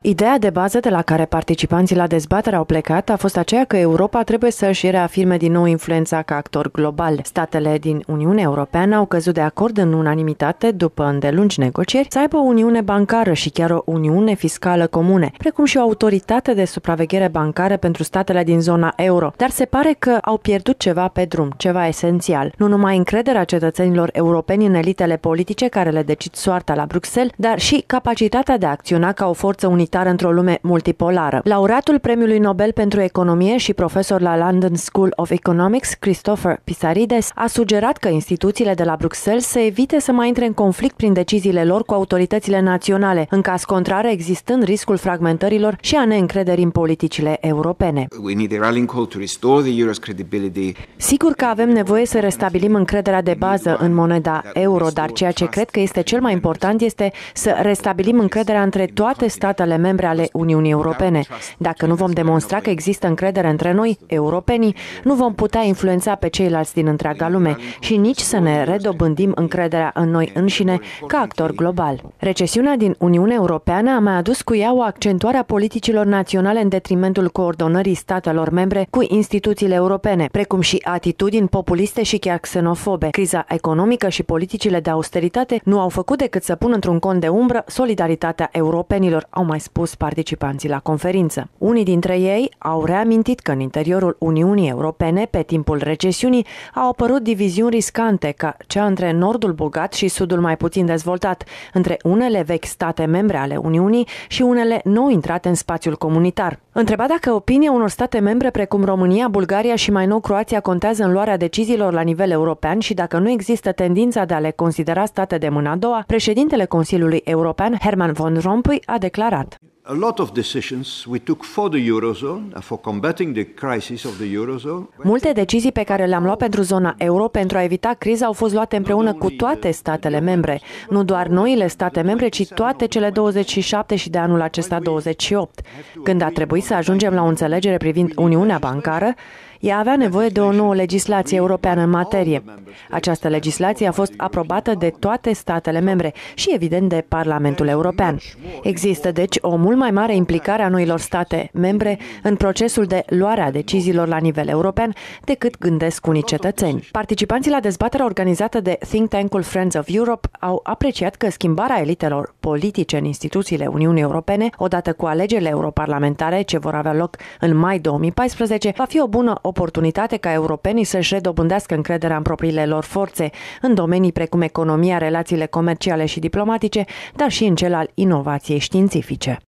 Ideea de bază de la care participanții la dezbatere au plecat a fost aceea că Europa trebuie să își reafirme din nou influența ca actor global. Statele din Uniunea Europeană au căzut de acord în unanimitate, după îndelungi negocieri, să aibă o uniune bancară și chiar o uniune fiscală comune, precum și o autoritate de supraveghere bancară pentru statele din zona euro. Dar se pare că au pierdut ceva pe drum, ceva esențial. Nu numai încrederea cetățenilor europeni în elitele politice care le decid soarta la Bruxelles, dar și capacitatea de a acționa ca o forță unitară într-o lume multipolară. Laureatul Premiului Nobel pentru Economie și profesor la London School of Economics, Christopher Pissarides, a sugerat că instituțiile de la Bruxelles să evite să mai intre în conflict prin deciziile lor cu autoritățile naționale, în caz contrar existând riscul fragmentărilor și a neîncrederii în politicile europene. Sigur că avem nevoie să restabilim încrederea de bază în moneda euro, dar ceea ce cred că este cel mai important este să restabilim încrederea între toate statele membre ale Uniunii Europene. Dacă nu vom demonstra că există încredere între noi, europenii, nu vom putea influența pe ceilalți din întreaga lume și nici să ne redobândim încrederea în noi înșine ca actor global. Recesiunea din Uniunea Europeană a mai adus cu ea o accentuare a politicilor naționale în detrimentul coordonării statelor membre cu instituțiile europene, precum și atitudini populiste și chiar xenofobe. Criza economică și politicile de austeritate nu au făcut decât să pună într-un cont de umbră solidaritatea europenilor, au mai spus participanții la conferință. Unii dintre ei au reamintit că în interiorul Uniunii Europene, pe timpul recesiunii, au apărut diviziuni riscante, ca cea între nordul bogat și sudul mai puțin dezvoltat, între unele vechi state membre ale Uniunii și unele nou intrate în spațiul comunitar. Întrebat dacă opinia unor state membre precum România, Bulgaria și mai nou Croația contează în luarea deciziilor la nivel european și dacă nu există tendința de a le considera state de mâna a doua, președintele Consiliului European, Herman Van Rompuy, a declarat: A lot of decisions we took for the Eurozone, for combating the crisis of the Eurozone. Multe decizii pe care le-am luat pentru zona euro pentru a evita criza au fost luate împreună cu toate statele membre. Nu doar noile state membre, ci toate cele 27 și de anul acesta 28. Când a trebuit să ajungem la o înțelegere privind Uniunea Bancară, ea avea nevoie de o nouă legislație europeană în materie. Această legislație a fost aprobată de toate statele membre și, evident, de Parlamentul European. Există, deci, o mult mai mare implicare a noilor state membre în procesul de luare a deciziilor la nivel european decât gândesc unii cetățeni. Participanții la dezbaterea organizată de think tank-ul Friends of Europe au apreciat că schimbarea elitelor politice în instituțiile Uniunii Europene, odată cu alegerile europarlamentare ce vor avea loc în mai 2014, va fi o bună oportunitate ca europenii să-și redobândească încrederea în propriile lor forțe, în domenii precum economia, relațiile comerciale și diplomatice, dar și în cel al inovației științifice.